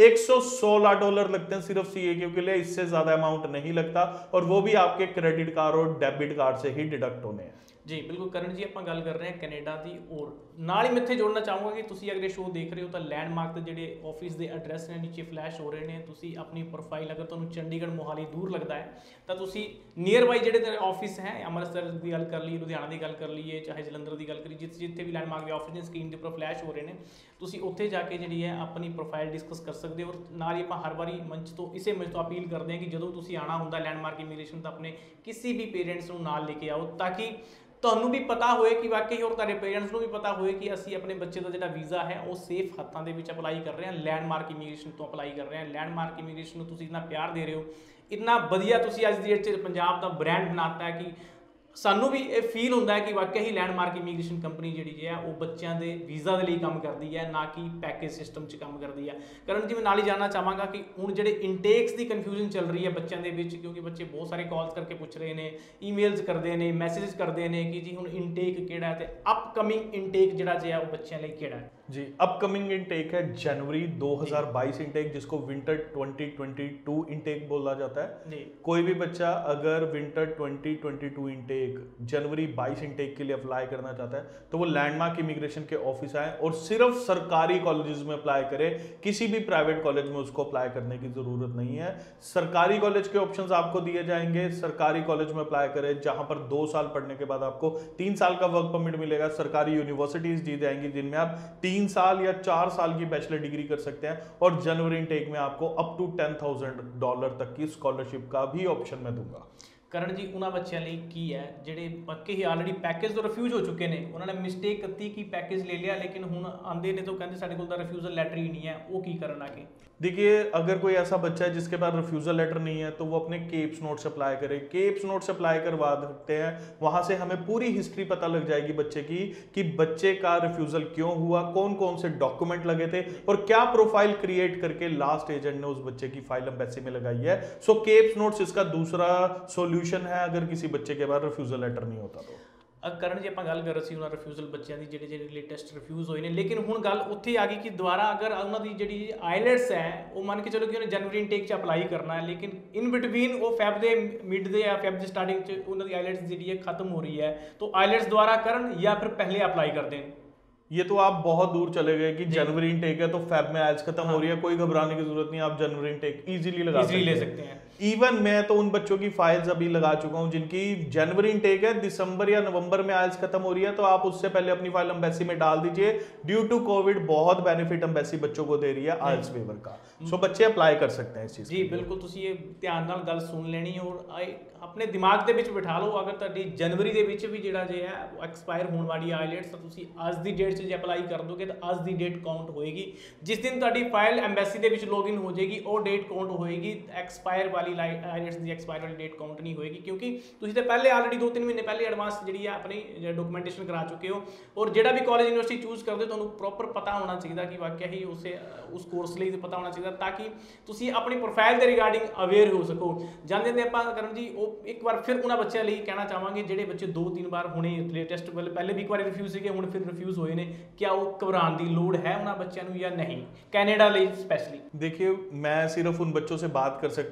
$116 लगते हैं सिर्फ CAQ के लिए, इससे ज्यादा अमाउंट नहीं लगता, और वो भी आपके क्रेडिट कार्ड और डेबिट कार्ड से ही डिडक्ट होने हैं। जी बिल्कुल करण जी, ਆਪਾਂ ਗੱਲ ਕਰ ਰਹੇ ਹਾਂ ਕੈਨੇਡਾ ਦੀ, ਔਰ ਨਾਲ ਹੀ ਮੈਂ ਇੱਥੇ ਜੋੜਨਾ ਚਾਹੂੰਗਾ ਕਿ ਤੁਸੀਂ ਅਗਰ ਇਹ ਸ਼ੋਅ ਦੇਖ ਰਹੇ ਹੋ ਤਾਂ ਲੈਂਡਮਾਰਕ ਦੇ ਜਿਹੜੇ ਆਫਿਸ ਦੇ ਐਡਰੈਸ ਨੇ ਨੀਚੇ ਫਲੈਸ਼ ਹੋ ਰਹੇ ਨੇ। ਤੁਸੀਂ ਆਪਣੀ ਪ੍ਰੋਫਾਈਲ, ਅਗਰ ਤੁਹਾਨੂੰ ਚੰਡੀਗੜ੍ਹ ਮੋਹਾਲੀ ਦੂਰ ਲੱਗਦਾ ਹੈ ਤਾਂ ਤੁਸੀਂ ਨੀਅਰ ਬਾਈ ਜਿਹੜੇ ਤੇਰੇ ਆਫਿਸ ਹੈ, ਅੰਮ੍ਰਿਤਸਰ ਦੀ ਗੱਲ ਕਰ ਲਈਏ, ਲੁਧਿਆਣਾ ਦੀ ਗੱਲ ਕਰ ਲਈਏ, ਚਾਹੇ ਜਲੰਧਰ ਦੀ ਗੱਲ ਕਰੀਏ, ਜਿੱਥੇ ਵੀ ਲੈਂਡਮਾਰਕ ਦੇ ਆਫਿਸ ਨੇ ਸਕਰੀਨ ਦੇ ਉੱਪਰ ਫਲੈਸ਼ ਹੋ ਰਹੇ ਨੇ, ਤੁਸੀਂ ਉੱਥੇ ਜਾ ਕੇ ਜਿਹੜੀ ਹੈ ਆਪਣੀ ਪ੍ਰੋਫਾਈਲ ਡਿਸਕਸ ਕਰ ਸਕਦੇ ਹੋ। ਔਰ ਨਾਲ ਹੀ ਆਪਾਂ ਹਰ ਵਾਰੀ ਮੰਚ ਤੋਂ ਇਸੇ ਮੰਚ ਤੋਂ ਅਪੀਲ ਕਰਦੇ ਹਾਂ ਕਿ ਜਦੋਂ ਤੁਸੀਂ ਆਣਾ ਹੁੰਦਾ ਲੈਂਡਮਾਰਕ ਇਮੀਗ੍ਰੇਸ਼ਨ ਤਾਂ ਆਪਣੇ ਕਿਸੇ ਵੀ ਪੇਰੈਂਟਸ ਨੂੰ ਨਾਲ ਲੈ ਕੇ ਆਓ, ਤਾਂ ਕਿ ਤੁਹਾਨੂੰ ਵੀ ਪਤਾ ਹੋਏ ਕਿ ਵਾਕਈ, ਔਰ ਤੁਹਾਡੇ ਪੇਰੈਂਟਸ ਨੂੰ ਵੀ ਪਤਾ ਹੋਏ ਕਿ ਅਸੀਂ ਆਪਣੇ ਬੱਚੇ ਦਾ ਜਿਹੜਾ ਵੀਜ਼ਾ ਹੈ ਉਹ ਸੇਫ ਹੱਥਾਂ ਦੇ ਵਿੱਚ ਅਪਲਾਈ ਕਰ ਰਹੇ ਹਾਂ, ਲੈਂਡਮਾਰਕ ਇਮੀਗ੍ਰੇਸ਼ਨ ਤੋਂ ਅਪਲਾਈ ਕਰ ਰਹੇ ਹਾਂ। ਲੈਂਡਮਾਰਕ ਇਮੀਗ੍ਰੇਸ਼ਨ ਨੂੰ ਤੁਸੀਂ ਇतना ਪਿਆਰ ਦੇ ਰਹੇ ਹੋ, ਇतना ਵਧੀਆ ਤੁਸੀਂ ਅੱਜ ਦੀ ਡੇਟ 'ਚ ਪੰਜਾਬ ਦਾ ਬ੍ਰਾਂਡ ਬਣਾਤਾ ਹੈ ਕਿ ਸਾਨੂੰ ਵੀ ਇਹ ਫੀਲ ਹੁੰਦਾ ਹੈ ਕਿ ਵਾਕਿਆ ਹੀ ਲੈਂਡਮਾਰਕ ਇਮੀਗ੍ਰੇਸ਼ਨ ਕੰਪਨੀ ਜਿਹੜੀ ਹੈ ਉਹ ਬੱਚਿਆਂ ਦੇ ਵੀਜ਼ਾ ਦੇ ਲਈ ਕੰਮ ਕਰਦੀ ਹੈ, ਨਾ ਕਿ ਪੈਕੇਜ ਸਿਸਟਮ 'ਚ ਕੰਮ ਕਰਦੀ ਹੈ। ਕਰਨ ਜੀ, ਮੈਂ ਨਾਲ ਹੀ ਜਾਣਨਾ ਚਾਹਾਂਗਾ ਕਿ ਹੁਣ ਜਿਹੜੇ ਇਨਟੇਕਸ ਦੀ ਕਨਫਿਊਜ਼ਨ ਚੱਲ ਰਹੀ ਹੈ ਬੱਚਿਆਂ ਦੇ ਵਿੱਚ, ਕਿਉਂਕਿ ਬੱਚੇ ਬਹੁਤ ਸਾਰੇ ਕਾਲਸ ਕਰਕੇ ਪੁੱਛ ਰਹੇ ਨੇ, ਈਮੇਲਸ ਕਰਦੇ ਨੇ, ਮੈਸੇजेस ਕਰਦੇ ਨੇ ਕਿ ਜੀ ਹੁਣ ਇਨਟੇਕ ਕਿਹੜਾ ਹੈ ਤੇ ਅਪਕਮਿੰਗ ਇਨਟੇਕ ਜਿਹੜਾ ਜਿਹਾ ਉਹ ਬੱਚਿਆਂ ਲਈ ਕਿਹੜਾ ਹੈ। जी, अपकमिंग इनटेक है जनवरी 2022 इनटेक, जिसको विंटर 2022 इनटेक बोला जाता है जी। कोई भी बच्चा अगर विंटर 2022 इनटेक जनवरी 22 इनटेक के लिए अप्लाई करना चाहता है तो वो लैंडमार्क इमिग्रेशन के ऑफिस आए और सिर्फ सरकारी कॉलेजेस में अप्लाई करे, किसी भी प्राइवेट कॉलेज में उसको अप्लाई करने की जरूरत नहीं है। सरकारी कॉलेज के ऑप्शंस आपको दिए जाएंगे, सरकारी कॉलेज में अप्लाई करें जहां पर 2 साल पढ़ने के बाद आपको 3 साल का वर्क परमिट मिलेगा। सरकारी यूनिवर्सिटीज दी जाएंगी जिनमें आप 3 साल या 4 साल की बैचलर डिग्री कर सकते हैं, और जनवरी इनटेक में आपको अप टू $10,000 तक की स्कॉलरशिप का भी ऑप्शन मैं दूंगा। ਕਰਨ ਜੀ, ਉਹਨਾਂ ਬੱਚਿਆਂ ਲਈ ਕੀ ਹੈ ਜਿਹੜੇ ਪੱਕੇ ਹੀ ਆਲਰੇਡੀ ਪੈਕੇਜ ਤੋਂ ਰਿਫਿਊਜ਼ ਹੋ ਚੁੱਕੇ ਨੇ, ਉਹਨਾਂ ਨੇ ਮਿਸਟੇਕ ਕੀਤੀ ਕਿ ਪੈਕੇਜ ਲੈ ਲਿਆ ਲੇਕਿਨ ਹੁਣ ਆਂਦੇ ਨੇ ਤਾਂ ਕਹਿੰਦੇ ਸਾਡੇ ਕੋਲ ਤਾਂ ਰਿਫਿਊਜ਼ਲ ਲੈਟਰ ਹੀ ਨਹੀਂ ਹੈ, ਉਹ ਕੀ ਕਰਨ ਆਗੇ? देखिए, अगर कोई ऐसा बच्चा है जिसके पास रिफ्यूज़ल लेटर नहीं है तो वो अपने केप्स नोट से अप्लाई करे। केप्स नोट से अप्लाई करवा सकते हैं, वहाँ से हमें पूरी हिस्ट्री पता लग जाएगी बच्चे की कि बच्चे का रिफ्यूज़ल क्यों हुआ, कौन कौन से डॉक्यूमेंट लगे थे, और क्या प्रोफाइल क्रिएट करके लास्ट एजेंट ने उस बच्चे की फाइल एम्बेसी में लगाई है। सो केप्स नोट्स इसका दूसरा सोल्यूशन है अगर किसी बच्चे के पास रिफ्यूज़ल लेटर नहीं होता तो। ਕਰਨ ਜੀ, ਆਪਾਂ ਗੱਲ ਕਰ ਰਹੇ ਸੀ ਉਹਨਾਂ ਰਿਫਿਊਜ਼ਲ ਬੱਚਿਆਂ ਦੀ ਜਿਹੜੇ ਲੇਟੈਸਟ ਰਿਫਿਊਜ਼ ਹੋਏ ਨੇ, ਲੇਕਿਨ ਹੁਣ ਗੱਲ ਉੱਥੇ ਆ ਗਈ ਕਿ ਦੁਬਾਰਾ ਅਗਰ ਉਹਨਾਂ ਦੀ ਜਿਹੜੀ ਆਈਲੈਟਸ ਹੈ ਉਹ ਮੰਨ ਕੇ ਚਲੋ ਕਿ ਉਹਨੇ ਜਨਵਰੀ ਇਨਟੇਕ 'ਚ ਅਪਲਾਈ ਕਰਨਾ ਹੈ, ਲੇਕਿਨ ਇਨ ਬਿਟਵੀਨ ਉਹ ਫੈਬ ਦੇ ਮਿਡ ਦੇ ਜਾਂ ਫੈਬ ਦੀ ਸਟਾਰਟਿੰਗ 'ਚ ਉਹਨਾਂ ਦੀ ਆਈਲੈਟਸ ਜਿਹੜੀ ਹੈ ਖਤਮ ਹੋ ਰਹੀ ਹੈ, तो आइलेट्स दोबारा करन या फिर पहले अप्लाई कर दें? ये तो आप बहुत दूर चले गए कि जनवरी इनटेक है तो फेब में आइल्स खत्म हो रही है, कोई घबराने की जरूरत नहीं, आप जनवरी इनटेक इजीली ले सकते हैं। इवन मैं तो उन बच्चों की फाइल्स अभी लगा चुका हूं जिनकी जनवरी इनटेक है, दिसंबर या नवंबर में आइल्स खत्म हो रही है, तो आप उससे पहले अपनी फाइल एम्बेसी में डाल दीजिए। ड्यू टू कोविड बहुत बेनिफिट एम्बेसी बच्चों को दे रही है आइल्स वेवर का, सो बच्चे अप्लाई कर सकते हैं इस चीज। जी बिल्कुल, ਤੁਸੀਂ ਇਹ ਧਿਆਨ ਨਾਲ ਗੱਲ ਸੁਣ ਲੈਣੀ ਔਰ ਆਪਣੇ ਦਿਮਾਗ ਦੇ ਵਿੱਚ ਬਿਠਾ ਲਓ, ਅਗਰ ਤੁਹਾਡੀ ਜਨਵਰੀ ਦੇ ਵਿੱਚ ਵੀ ਜਿਹੜਾ ਜੇ ਹੈ ਉਹ ਐਕਸਪਾਇਰ ਹੋਣ ਵਾਲੀ ਆਈਲੈਟਸ ਤਾਂ ਤੁਸੀਂ ਅੱਜ ਦੀ ਡੇਟ 'ਚ ਜੇ ਅਪਲਾਈ ਕਰ ਦੋਗੇ ਤਾਂ ਅੱਜ ਦੀ ਡੇਟ ਕਾਊਂਟ ਹੋਏਗੀ। ਜਿਸ ਦਿਨ ਤੁਹਾਡੀ ਫਾਈਲ ਐਮਬੈਸੀ ਦੇ ਵਿੱਚ ਲੌਗਇਨ ਹੋ ਜਾਏਗੀ ਉਹ ਡੇਟ ਕਾਊਂਟ ਹੋਏਗੀ, ਐਕਸਪਾਇਰ ਵਾਲੀ ਆਈਲੈਟਸ ਦੀ ਐਕਸਪਾਇਰ ਵਾਲੀ ਡੇਟ ਕਾਊਂਟ ਨਹੀਂ ਹੋਏਗੀ, ਕਿਉਂਕਿ ਤੁਸੀਂ ਤਾਂ ਪਹਿਲੇ ਆਲਰੇਡੀ 2-3 ਮਹੀਨੇ ਪਹਿਲੇ ਐਡਵਾਂਸ ਜਿਹੜੀ ਹੈ ਆਪਣੀ ਡਾਕੂਮੈਂਟੇਸ਼ਨ ਕਰਾ ਚੁੱਕੇ ਹੋ। ਔਰ ਜਿਹੜਾ ਵੀ ਕਾਲਜ ਯੂਨੀਵਰਸਿਟੀ ਚੂਜ਼ ਕਰਦੇ ਹੋ ਤੁਹਾਨੂੰ ਪ੍ਰੋਪਰ ਪਤਾ ਹੋਣਾ ਚਾਹੀਦਾ ਕਿ ਵਾਕਿਆ ਹੀ ਉਸ ਕੋਰਸ ਲਈ ਪਤਾ ਹੋਣਾ ਚਾਹੀਦਾ ਤਾਂ ਕਿ ਤੁਸੀਂ ਆਪਣੀ ਪ੍ਰੋਫਾਈਲ ਦੇ ਰਿਗਾਰਡਿੰਗ ਅਵੇਅਰ ਹੋ ਸਕੋ। ਜਾਂਦੇ ਨੇ ਆਪਾਂ ਕਰਨ ਜੀ ਉਹ ਇੱਕ ਵਾਰ ਫਿਰ ਉਹਨਾਂ ਬੱਚਿਆਂ ਲਈ ਕਹਿਣਾ ਚਾਹਾਂਗੇ ਜਿਹੜੇ ਬੱਚੇ 2-3 ਵਾਰ ਹੁਣੇ ਲੇਟੈਸਟ ਪਹਿਲੇ ਵੀ ਇੱਕ ਵਾਰ ਰਿਫਿਊਜ਼ ਸੀਗੇ ਹੁਣ ਫਿਰ ਰਿਫਿਊਜ਼ ਹੋਏ ਨੇ, क्या वो घबराने की लोड़ है उन्होंने बच्चों या नहीं, कनाडा ਲਈ स्पेशली? देखिए, मैं सिर्फ उन बच्चों से बात कर सकता हूँ, बच्चा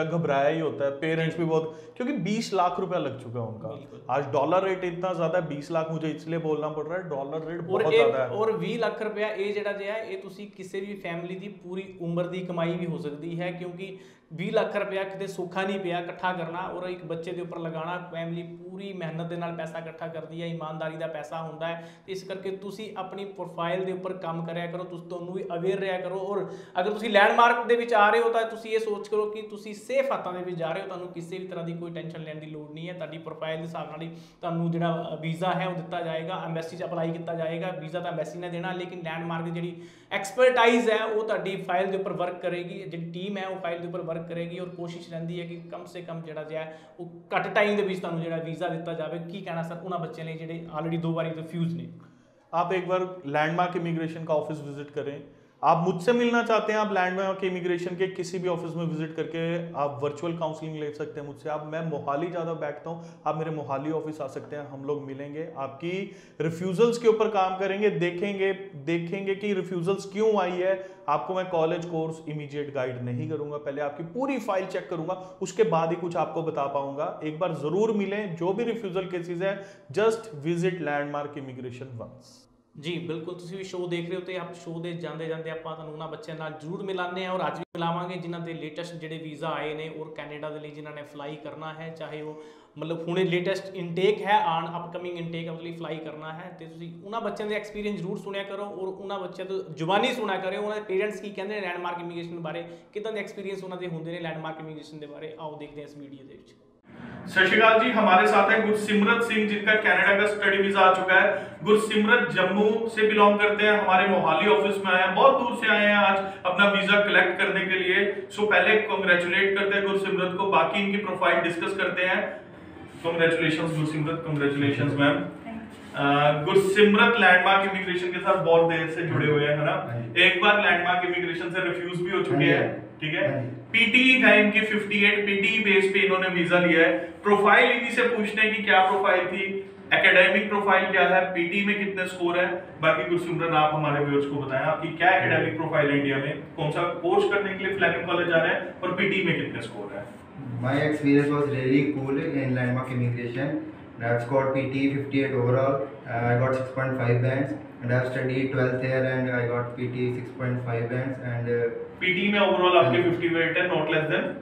बच्चा घबराया ही होता है, पेरेंट्स भी बहुत, क्योंकि 20 लाख रुपया लग चुका है उनका। आज डॉलर रेट इतना ज्यादा है, 20 लाख मुझे इसलिए बोलना पड़ रहा है, डॉलर रेट बहुत ज्यादा है। और 20 ਲੱਖ ਰੁਪਇਆ ਇਹ ਜਿਹੜਾ ਜਿਹਾ ਇਹ ਤੁਸੀਂ ਕਿਸੇ ਵੀ ਫੈਮਿਲੀ ਦੀ ਪੂਰੀ ਉਮਰ ਦੀ ਕਮਾਈ ਵੀ ਹੋ ਸਕਦੀ ਹੈ, ਕਿਉਂਕਿ 20 ਲੱਖ ਰੁਪਇਆ ਕਿਤੇ ਸੌਖਾ ਨਹੀਂ ਪਿਆ ਇਕੱਠਾ ਕਰਨਾ ਔਰ ਇੱਕ ਬੱਚੇ ਦੇ ਉੱਪਰ ਲਗਾਉਣਾ। ਫੈਮਿਲੀ ਪੂਰੀ ਮਿਹਨਤ ਦੇ ਨਾਲ ਪੈਸਾ ਇਕੱਠਾ ਕਰਦੀ ਹੈ, ਇਮਾਨਦਾਰੀ ਦਾ ਪੈਸਾ ਹੁੰਦਾ ਹੈ। ਇਸ ਕਰਕੇ ਤੁਸੀਂ ਆਪਣੀ ਪ੍ਰੋਫਾਈਲ ਦੇ ਉੱਪਰ ਕੰਮ ਕਰਿਆ ਕਰੋ, ਤੁਸੀਂ ਤੁਹਾਨੂੰ ਵੀ ਅਵੇਅਰ ਰਿਹਾ ਕਰੋ। ਔਰ ਅਗਰ ਤੁਸੀਂ ਲੈਂਡਮਾਰਕ ਦੇ ਵਿੱਚ ਆ ਰਹੇ ਹੋ ਤਾਂ ਤੁਸੀਂ ਇਹ ਸੋਚ ਕਰੋ ਕਿ ਤੁਸੀਂ ਸੇਫ ਹੱਥਾਂ ਦੇ ਵਿੱਚ ਜਾ ਰਹੇ ਹੋ, ਤੁਹਾਨੂੰ ਕਿਸੇ ਵੀ ਤਰ੍ਹਾਂ ਦੀ ਕੋਈ ਟੈਨਸ਼ਨ ਲੈਣ ਦੀ ਲੋੜ ਨਹੀਂ ਹੈ। ਤੁਹਾਡੀ ਪ੍ਰੋਫਾਈਲ ਦੇ ਹਿਸਾਬ ਨਾਲ ਹੀ ਤੁਹਾਨੂੰ ਜਿਹੜਾ ਵੀਜ਼ਾ ਹੈ ਉਹ ਦਿੱਤਾ ਜਾਏਗਾ, ਐਮਬੈਸੀ 'ਚ ਅਪਲਾਈ ਕੀਤਾ ਜਾਏਗਾ। ਵੀਜ਼ਾ ਤਾਂ ਐਮਬੈਸੀ ਨੇ ਦੇਣਾ, ਲੇਕਿਨ ਲੈਂਡਮਾਰਕ ਦੀ ਜਿਹੜੀ ਐਕਸਪਰਟਾਈਜ਼ ਹੈ ਉਹ ਤੁਹਾਡੀ ਫਾਈਲ ਦੇ ਉੱਪਰ ਵਰਕ ਕਰੇਗੀ, ਜਿਹੜੀ ਟੀਮ ਹੈ ਉਹ ਫਾਈਲ ਦੇ ਉੱਪਰ ਵਰਕ ਕਰੇਗੀ ਔਰ ਕੋਸ਼ਿਸ਼ ਰਹਿੰਦੀ ਹੈ ਕਿ ਕਮ ਸੇ ਕਮ ਜਿਹੜਾ ਜਿਹਾ ਉਹ ਘੱਟ ਟਾਈਮ ਦੇ ਵਿੱਚ ਤੁਹਾਨੂੰ ਜਿਹੜਾ ਵੀਜ਼ਾ ਦਿੱਤਾ ਜਾਵੇ। ਕੀ ਕਹਿਣਾ ਸਰ ਉਹਨਾਂ ਬੱਚਿਆਂ ਲਈ ਜਿਹੜੇ ਆਲਰੇਡੀ 2 ਵਾਰੀ ਰਿफ्यूज ਨੇ? आप एक बार लैंडमार्क इमिग्रेशन का ऑफिस विजिट करें। आप मुझसे मिलना चाहते हैं, आप लैंडमार्क इमिग्रेशन के किसी भी ऑफिस में विजिट करके आप वर्चुअल काउंसलिंग ले सकते हैं मुझसे। मैं मोहाली ज़्यादा बैठता हूँ, आप मेरे मोहाली ऑफिस आ सकते हैं, हम लोग मिलेंगे, आपकी रिफ्यूजल्स के ऊपर काम करेंगे, देखेंगे कि रिफ्यूजल्स क्यों आई है। आपको मैं कॉलेज कोर्स इमीडिएट गाइड नहीं करूंगा, पहले आपकी पूरी फाइल चेक करूंगा, उसके बाद ही कुछ आपको बता पाऊंगा। एक बार जरूर मिलें, जो भी रिफ्यूजल केसेस है, just visit Landmark Immigration once. जी बिल्कुल, ਤੁਸੀਂ ਵੀ ਸ਼ੋਅ ਦੇਖ ਰਹੇ ਹੋ ਤੇ ਆਪ ਸ਼ੋਅ ਦੇ ਜਾਂਦੇ ਆਪਾਂ ਤੁਹਾਨੂੰ ਉਹਨਾਂ ਬੱਚਿਆਂ ਨਾਲ ਜ਼ਰੂਰ ਮਿਲਾਉਂਦੇ ਹਾਂ ਔਰ ਅੱਜ ਵੀ ਮਿਲਾਵਾਂਗੇ ਜਿਨ੍ਹਾਂ ਦੇ ਲੇਟੈਸਟ ਜਿਹੜੇ ਵੀਜ਼ਾ ਆਏ ਨੇ ਔਰ ਕੈਨੇਡਾ ਦੇ ਲਈ ਜਿਨ੍ਹਾਂ ਨੇ ਫਲਾਈ ਕਰਨਾ ਹੈ, ਚਾਹੇ ਉਹ ਮਤਲਬ ਹੁਣੇ ਲੇਟੈਸਟ ਇਨਟੇਕ ਹੈ ਆਨ ਅਪਕਮਿੰਗ ਇਨਟੇਕ ਉਹਦੇ ਲਈ ਫਲਾਈ ਕਰਨਾ ਹੈ। ਤੇ ਤੁਸੀਂ ਉਹਨਾਂ ਬੱਚਿਆਂ ਦੇ ਐਕਸਪੀਰੀਅੰਸ ਜ਼ਰੂਰ ਸੁਣਿਆ ਕਰੋ ਔਰ ਉਹਨਾਂ ਬੱਚਿਆਂ ਤੋਂ ਜ਼ੁਬਾਨੀ ਸੁਣਿਆ ਕਰਿਓ ਉਹਨਾਂ ਦੇ ਪੇਰੈਂਟਸ ਕੀ ਕਹਿੰਦੇ ਨੇ ਲੈਂਡਮਾਰਕ ਇਮੀਗ੍ਰੇਸ਼ਨ ਬਾਰੇ, ਕਿੱਦਾਂ ਦੇ ਐਕਸਪੀਰੀਅੰਸ ਉਹਨਾਂ ਦੇ ਹੁੰਦੇ ਨੇ ਲੈਂਡਮਾਰਕ ਇਮੀਗ੍ਰੇਸ਼ਨ ਦੇ ਬਾਰੇ। ਆਓ ਦੇਖਦੇ ਹਾਂ ਇਸ ਵੀਡੀਓ ਦੇ ਵਿੱਚ। सत श्री अकाल जी, हमारे साथ है गुरसिमरत सिंह जिनका कनाडा का स्टडी वीजा आ चुका है। गुरसिमरत जम्मू से बिलोंग करते हैं, हमारे मोहाली ऑफिस में आए हैं, बहुत दूर से आए हैं आज अपना वीजा कलेक्ट करने के लिए। सो पहले कांग्रेचुलेट करते हैं गुरसिमरत को, बाकी इनकी प्रोफाइल डिस्कस करते हैं। Congratulations Gursimrat, congratulations ma'am. Gursimrat Landmark Immigration के साथ बहुत देर से जुड़े हुए हैं, है ना? एक बार लैंडमार्क इमिग्रेशन से रिफ्यूज भी हो चुके हैं, ठीक है? पीटी है इनकी 58, पीटी बेस पे इन्होंने वीजा लिया है। प्रोफाइल इन्हीं से पूछते हैं कि क्या प्रोफाइल थी, एकेडमिक प्रोफाइल क्या है, पीटी में कितने स्कोर है। बाकी गुरसिमरत आप हमारे व्यूअर्स को बताएं आपकी क्या एकेडमिक प्रोफाइल है, इंडिया में कौन सा कोर्स करने के लिए फ्लैमिंग कॉलेज जा रहे हैं और पीटी में कितने स्कोर है? My experience was really cool in landmark immigration. I've scored PT 58 overall. I got 6.5 bands and I've studied 12th here and I got PT 6.5 bands and PT में ओवरऑल आपके 58 है, नॉट लेस देन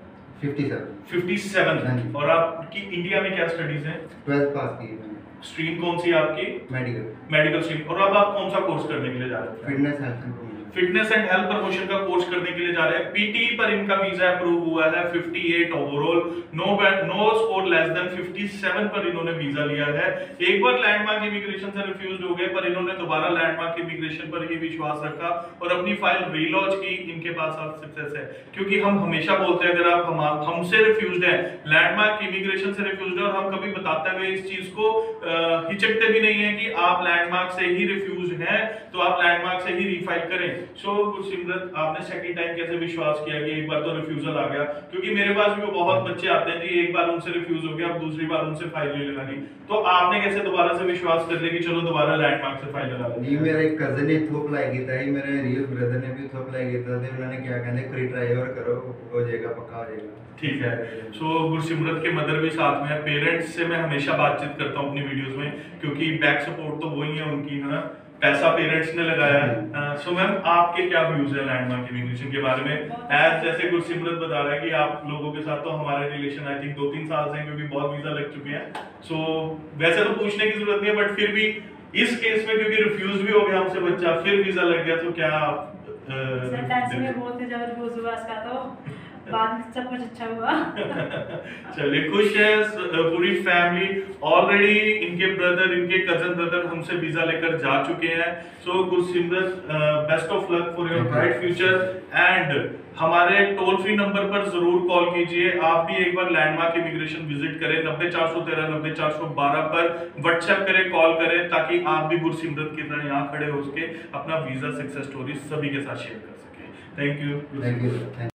57। और आपकी इंडिया में क्या स्टडीज हैं? 12th पास की है। स्ट्रीम कौन सी है आपकी? Medical stream. और अब आप कौन सा कोर्स करने के लिए जा रहे हैं? फिटनेस एंड हेल्थ प्रमोशन का कोर्स करने के लिए जा रहे हैं। पीटी पर इनका वीजा अप्रूव हुआ है, 58 overall, no score less than 57 पर इन्होंने वीजा लिया है। एक बार लैंडमार्क इमिग्रेशन से रिफ्यूज हो गए पर इन्होंने दोबारा लैंडमार्क इमिग्रेशन पर ही विश्वास रखा और अपनी फाइल रीलॉन्च की। इनके पास अब सक्सेस है, क्योंकि हम हमेशा बोलते हैं अगर आप हमसे रिफ्यूज्ड है, लैंडमार्क इमिग्रेशन से रिफ्यूज्ड है, और हम कभी बताते हुए इस चीज को हिचकते भी नहीं है कि आप लैंडमार्क से ही रिफ्यूज हैं तो आप लैंडमार्क से ही रीफाइल करें। सो गुरसिमरत, आपने सेकंड टाइम कैसे विश्वास किया कि एक बार तो रिफ्यूजल आ गया? क्योंकि मेरे पास भी बहुत बच्चे आते हैं जी, एक बार उनसे रिफ्यूज हो गया, अब दूसरी बार उनसे फाइल नहीं लगानी, तो आपने कैसे दोबारा से विश्वास कर लिया कि चलो दोबारा लैंडमार्क से फाइल लगा ली? मेरा एक कजन ने इथों अप्लाई किया है, मेरे रियल ब्रदर ने भी इथों अप्लाई किया था, उन्होंने क्या कहते प्री ट्राई और करो, हो जाएगा, पक्का हो जाएगा। ठीक है। सो गुरसिमरत के मदर भी साथ में है। पेरेंट्स से मैं हमेशा बातचीत करता हूँ अपनी वीडियोस में, क्योंकि बैक सपोर्ट तो वही है उनकी, है ना? पैसा पेरेंट्स ने लगाया है। सो मैम, आपके क्या व्यूज है लैंडमार्क इमिग्रेशन के बारे में? एज जैसे गुरसिमरत बता रहा है कि आप लोगों के साथ तो हमारे रिलेशन आई थिंक 2-3 साल से हैं, क्योंकि बहुत वीजा लग चुके हैं। सो वैसे तो पूछने की जरूरत नहीं है, बट फिर भी इस केस में क्योंकि रिफ्यूज भी हो गया हमसे बच्चा, फिर वीजा लग गया, तो क्या बहुत ही जबरदस्त हुआ इसका, तो बाद में सब कुछ अच्छा हुआ। चलिए, खुश है पूरी फैमिली। ऑलरेडी इनके ब्रदर, इनके कजन ब्रदर हमसे वीजा लेकर जा चुके हैं। So Gursimrat, best of luck for your bright future and हमारे टोल फ्री नंबर पर जरूर कॉल कीजिए। आप भी एक बार लैंडमार्क इमिग्रेशन विजिट करें, 90 413 90 412 पर व्हाट्सएप करें, कॉल करें, ताकि आप भी गुरसिमरत की तरह यहाँ खड़े हो सके, अपना वीजा सक्सेस स्टोरी सभी के साथ शेयर कर सके। Thank you.